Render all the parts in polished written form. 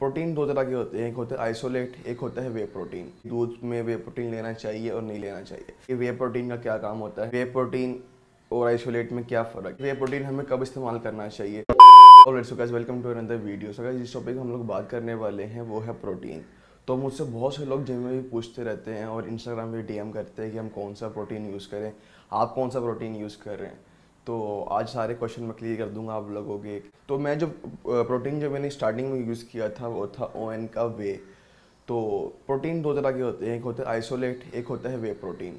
Protein दो तरह के होते हैं, एक होता है आइसोलेट, एक होता है वे प्रोटीन। दूध में वे प्रोटीन लेना चाहिए और नहीं लेना चाहिए। ये वे प्रोटीन का क्या काम होता है, वे प्रोटीन और आइसोलेट में क्या फ़र्क है, वे प्रोटीन हमें कब इस्तेमाल करना चाहिए। और so guys, welcome to another video. So guys, जिस टॉपिक हम लोग बात करने वाले हैं वो है प्रोटीन। तो मुझसे बहुत से लोग जिम में भी पूछते रहते हैं और इंस्टाग्राम पे डीएम करते हैं कि हम कौन सा प्रोटीन यूज़ करें, आप कौन सा प्रोटीन यूज़ कर रहे हैं। तो आज सारे क्वेश्चन मैं क्लियर कर दूंगा आप लोगों के। तो मैं जो प्रोटीन जो मैंने स्टार्टिंग में यूज़ किया था वो था ओएन का वे। तो प्रोटीन दो तरह के होते हैं, एक होता है आइसोलेट, एक होता है वे प्रोटीन।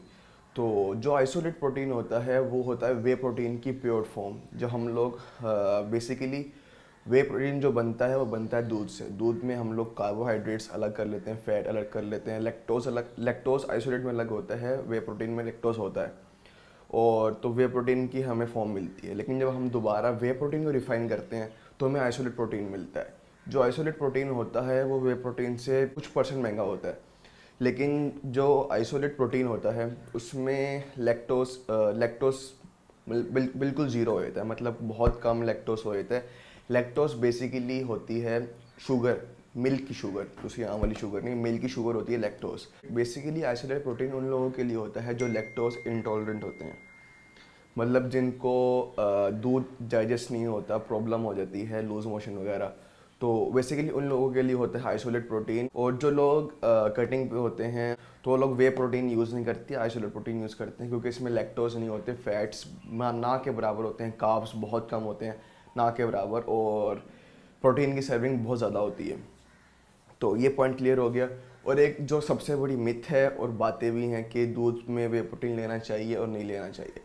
तो जो आइसोलेट प्रोटीन होता है वो होता है वे प्रोटीन की प्योर फॉर्म। जो हम लोग बेसिकली वे प्रोटीन जो बनता है वो बनता है दूध से। दूध में हम लोग कार्बोहाइड्रेट्स अलग कर लेते हैं, फैट अलग कर लेते हैं, लैक्टोज अलग, लैक्टोज आइसोलेट में अलग होता है, वे प्रोटीन में लैक्टोज होता है। और तो वे प्रोटीन की हमें फॉर्म मिलती है। लेकिन जब हम दोबारा वे प्रोटीन को रिफाइन करते हैं तो हमें आइसोलेट प्रोटीन मिलता है। जो आइसोलेट प्रोटीन होता है वो वे प्रोटीन से कुछ परसेंट महंगा होता है। लेकिन जो आइसोलेट प्रोटीन होता है उसमें लैक्टोज बिल्कुल ज़ीरो होता है, मतलब बहुत कम लैक्टोज होता है। लैक्टोज बेसिकली होती है शुगर, मिल्क की शुगर, उसकी आम वाली शुगर नहीं, मिल्क की शुगर होती है लैक्टोज। बेसिकली आइसोलेट प्रोटीन उन लोगों के लिए होता है जो लैक्टोज इंटॉलरेंट होते हैं, मतलब जिनको दूध डाइजेस्ट नहीं होता, प्रॉब्लम हो जाती है, लूज मोशन वगैरह। तो बेसिकली उन लोगों के लिए होता है आइसोलेट प्रोटीन। और जो लोग कटिंग पे होते हैं तो वो लोग वे प्रोटीन यूज़ नहीं करते, आइसोलेट प्रोटीन यूज़ करते हैं, क्योंकि इसमें लैक्टोज नहीं होते, फैट्स ना के बराबर होते हैं, कार्ब्स बहुत कम होते हैं ना के बराबर, और प्रोटीन की सर्विंग बहुत ज़्यादा होती है। तो ये पॉइंट क्लियर हो गया। और एक जो सबसे बड़ी मिथ है और बातें भी हैं कि दूध में वे प्रोटीन लेना चाहिए और नहीं लेना चाहिए।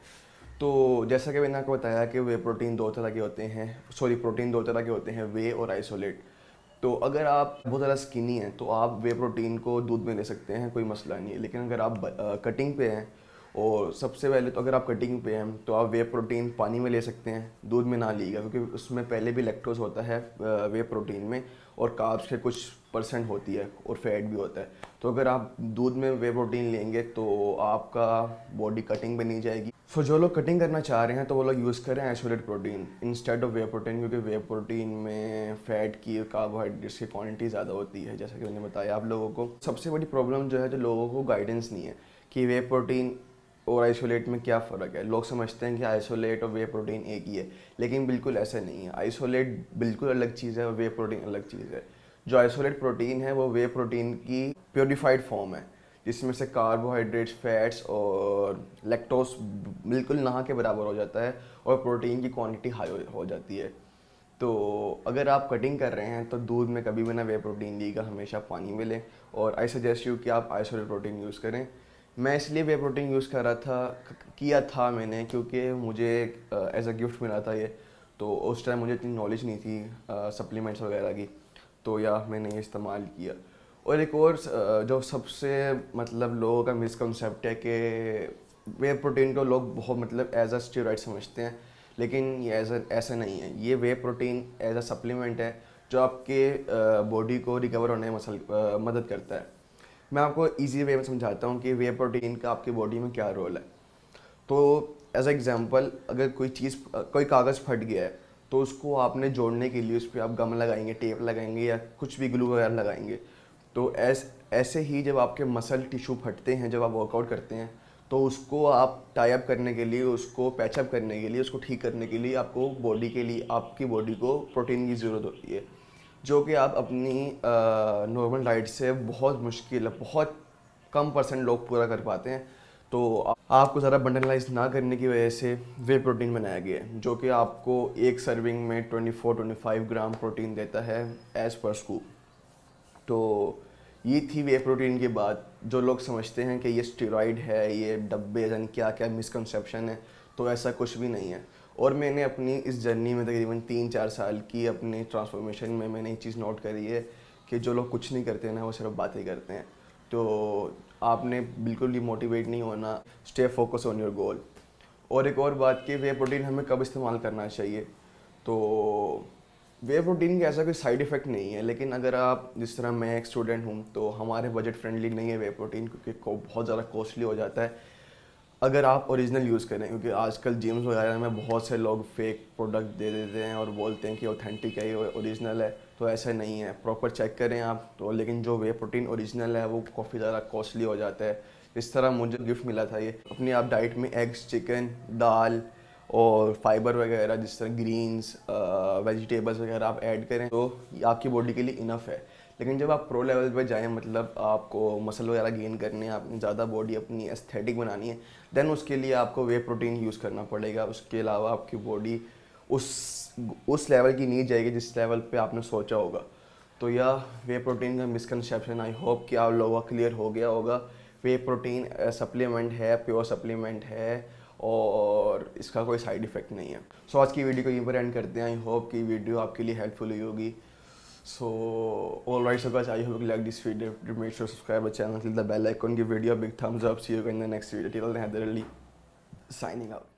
तो जैसा कि मैंने आपको बताया कि वे प्रोटीन दो तरह के होते हैं, प्रोटीन दो तरह के होते हैं, वे और आइसोलेट। तो अगर आप बहुत ज़्यादा स्किनी हैं तो आप वे प्रोटीन को दूध में ले सकते हैं, कोई मसला नहीं है। लेकिन अगर आप कटिंग पे हैं, और सबसे पहले तो अगर आप कटिंग पे हैं तो आप वे प्रोटीन पानी में ले सकते हैं, दूध में ना लीजिएगा, क्योंकि उसमें पहले भी लैक्टोज होता है वे प्रोटीन में, और कार्ब्स के कुछ परसेंट होती है और फैट भी होता है। तो अगर आप दूध में वे प्रोटीन लेंगे तो आपका बॉडी कटिंग पे नहीं जाएगी। सो जो लोग कटिंग करना चाह रहे हैं तो वो लोग यूज़ करें isolate protein instead of whey protein, क्योंकि वे प्रोटीन में फ़ैट की, कार्बोहाइड्रेट्स की क्वांटिटी ज़्यादा होती है, जैसा कि मैंने बताया आप लोगों को। सबसे बड़ी प्रॉब्लम जो है, जो लोगों को गाइडेंस नहीं है कि वे प्रोटीन और आइसोलेट में क्या फ़र्क है। लोग समझते हैं कि आइसोलेट और वे प्रोटीन एक ही है, लेकिन बिल्कुल ऐसा नहीं है। आइसोलेट बिल्कुल अलग चीज़ है और वे प्रोटीन अलग चीज़ है। जो आइसोलेट प्रोटीन है वो वे प्रोटीन की प्योरीफाइड फॉर्म है, जिसमें से कार्बोहाइड्रेट्स, फैट्स और लैक्टोज बिल्कुल ना के बराबर हो जाता है और प्रोटीन की क्वांटिटी हाई हो जाती है। तो अगर आप कटिंग कर रहे हैं तो दूध में कभी भी ना वे प्रोटीन लीजिएगा, हमेशा पानी में लें। और आई सजेस्ट यू कि आप आइसोलेट प्रोटीन यूज़ करें। मैं इसलिए वे प्रोटीन यूज़ कर रहा था, किया था मैंने, क्योंकि मुझे एज अ गिफ्ट मिला था ये। तो उस टाइम मुझे इतनी नॉलेज नहीं थी सप्लीमेंट्स वगैरह की, तो या मैंने ये इस्तेमाल किया। और एक और जो सबसे मतलब लोगों का मिसकंसेप्ट है कि वे प्रोटीन को लोग बहुत मतलब एज अ स्टेरॉइड समझते हैं, लेकिन ये ऐसा नहीं है। ये whey protein as a supplement है जो आपके बॉडी को रिकवर होने में मदद करता है। मैं आपको इजी वे में समझाता हूँ कि वे प्रोटीन का आपकी बॉडी में क्या रोल है। तो एज एग्जांपल, अगर कोई कागज़ फट गया है तो उसको आपने जोड़ने के लिए उस पर आप गम लगाएंगे, टेप लगाएंगे या कुछ भी ग्लू वगैरह लगाएंगे। तो ऐसे ही जब आपके मसल टिश्यू फटते हैं, जब आप वर्कआउट करते हैं, तो उसको आप टाई अप करने के लिए, उसको पैचअप करने के लिए, उसको ठीक करने के लिए आपको बॉडी के लिए, आपकी बॉडी को प्रोटीन की ज़रूरत होती है, जो कि आप अपनी नॉर्मल डाइट से बहुत मुश्किल है, बहुत कम परसेंट लोग पूरा कर पाते हैं। तो आपको ज़रा बंडलाइज ना करने की वजह से वे प्रोटीन बनाया गया है, जो कि आपको एक सर्विंग में 24-25 ग्राम प्रोटीन देता है एज़ पर स्कूप। तो ये थी वे प्रोटीन की बात। जो लोग समझते हैं कि ये स्टेरॉइड है, ये डब्बे जानी क्या क्या मिसकंसेप्शन है, तो ऐसा कुछ भी नहीं है। और मैंने अपनी इस जर्नी में तकरीबन 3-4 साल की अपनी ट्रांसफॉर्मेशन में मैंने एक चीज़ नोट करी है कि जो लोग कुछ नहीं करते ना, वो सिर्फ बातें करते हैं। तो आपने बिल्कुल भी मोटिवेट नहीं होना, stay focus on your goal. और एक और बात कि वे प्रोटीन हमें कब इस्तेमाल करना चाहिए। तो वे प्रोटीन का ऐसा कोई साइड इफ़ेक्ट नहीं है, लेकिन अगर आप, जिस तरह मैं एक स्टूडेंट हूँ, तो हमारे बजट फ्रेंडली नहीं है वे प्रोटीन, क्योंकि बहुत ज़्यादा कॉस्टली हो जाता है अगर आप ओरिजिनल यूज़ करें। क्योंकि आजकल जिम्स वगैरह में बहुत से लोग फेक प्रोडक्ट दे देते हैं और बोलते हैं कि ऑथेंटिक है, ये ओरिजिनल है। तो ऐसा नहीं है, प्रॉपर चेक करें आप तो। लेकिन जो वे प्रोटीन ओरिजिनल है वो काफ़ी ज़्यादा कॉस्टली हो जाता है। इस तरह मुझे गिफ्ट मिला था ये। अपनी आप डाइट में एग्स, चिकन, दाल और फाइबर वगैरह जिस तरह ग्रीन्स, वेजिटेबल्स वगैरह आप ऐड करें तो आपकी बॉडी के लिए इनफ है। लेकिन जब आप प्रो लेवल पे जाएं, मतलब आपको मसल वगैरह गेन करने हैं, आपने ज़्यादा बॉडी अपनी एस्थेटिक बनानी है, देन उसके लिए आपको वे प्रोटीन यूज़ करना पड़ेगा। उसके अलावा आपकी बॉडी उस लेवल की नहीं जाएगी जिस लेवल पे आपने सोचा होगा। तो यह वे प्रोटीन का मिसकंसेप्शन आई होप कि आप लोगों का क्लियर हो गया होगा। वे प्रोटीन सप्लीमेंट है, प्योर सप्लीमेंट है और इसका कोई साइड इफ़ेक्ट नहीं है। सो आज की वीडियो को यहीं पर एंड करते हैं। आई होप कि वीडियो आपके लिए हेल्पफुल हुई होगी। So, alright, so guys, I hope you like this video. Make sure to subscribe the channel, click the bell icon, give video a big thumbs up. See you in the next video. Till then, Hyder Ali signing out.